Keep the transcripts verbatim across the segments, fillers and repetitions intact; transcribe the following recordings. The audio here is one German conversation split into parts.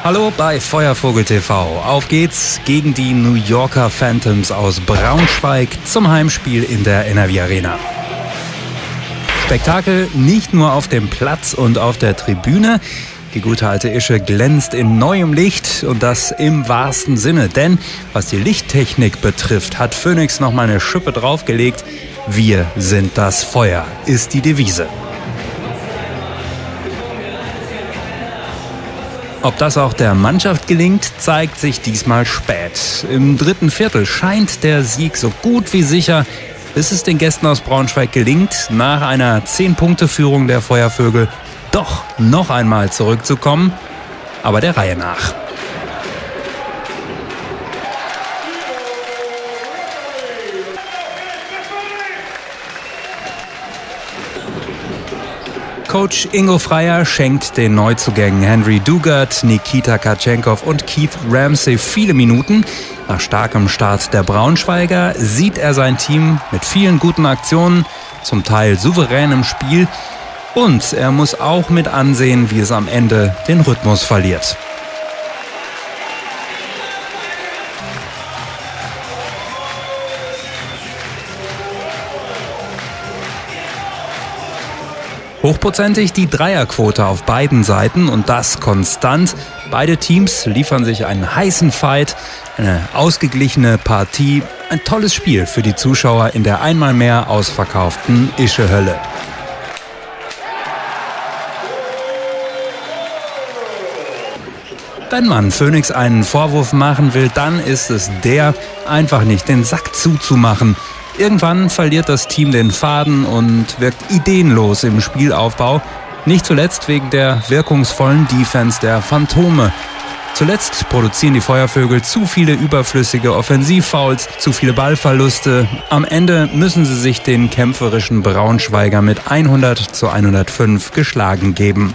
Hallo bei Feuervogel T V. Auf geht's gegen die New Yorker Phantoms aus Braunschweig zum Heimspiel in der N R W Arena. Spektakel nicht nur auf dem Platz und auf der Tribüne. Die gute alte Ische glänzt in neuem Licht und das im wahrsten Sinne. Denn was die Lichttechnik betrifft, hat Phoenix noch mal eine Schippe draufgelegt. Wir sind das Feuer, ist die Devise. Ob das auch der Mannschaft gelingt, zeigt sich diesmal spät. Im dritten Viertel scheint der Sieg so gut wie sicher, bis es den Gästen aus Braunschweig gelingt, nach einer zehn-Punkte-Führung der Feuervögel doch noch einmal zurückzukommen, aber der Reihe nach. Coach Ingo Freier schenkt den Neuzugängen Henry Dugat, Nikita Katschenkov und Keith Ramsey viele Minuten. Nach starkem Start der Braunschweiger sieht er sein Team mit vielen guten Aktionen, zum Teil souveränem Spiel. Und er muss auch mit ansehen, wie es am Ende den Rhythmus verliert. Hochprozentig die Dreierquote auf beiden Seiten und das konstant. Beide Teams liefern sich einen heißen Fight, eine ausgeglichene Partie, ein tolles Spiel für die Zuschauer in der einmal mehr ausverkauften Ische-Hölle. Wenn man Phoenix einen Vorwurf machen will, dann ist es der, einfach nicht den Sack zuzumachen. Irgendwann verliert das Team den Faden und wirkt ideenlos im Spielaufbau. Nicht zuletzt wegen der wirkungsvollen Defense der Phantome. Zuletzt produzieren die Feuervögel zu viele überflüssige Offensivfouls, zu viele Ballverluste. Am Ende müssen sie sich den kämpferischen Braunschweiger mit hundert zu hundertfünf geschlagen geben.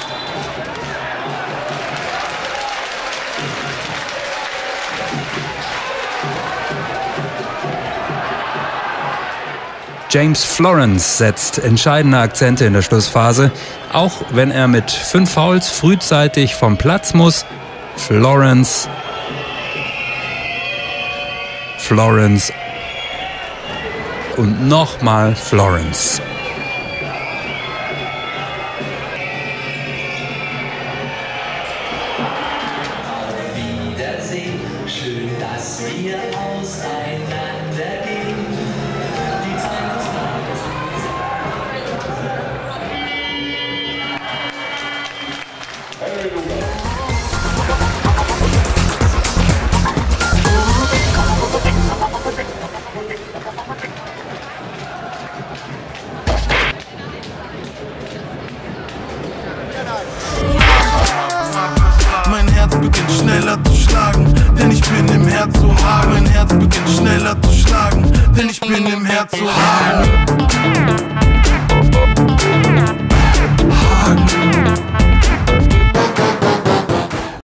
James Florence setzt entscheidende Akzente in der Schlussphase, auch wenn er mit fünf Fouls frühzeitig vom Platz muss. Florence, Florence und nochmal Florence. Wiedersehen, schön, dass wir auseinandergehen. Mein Herz beginnt schneller zu schlagen, denn ich bin im Herz so hart. Mein Herz beginnt schneller zu schlagen, denn ich bin im Herz so hart.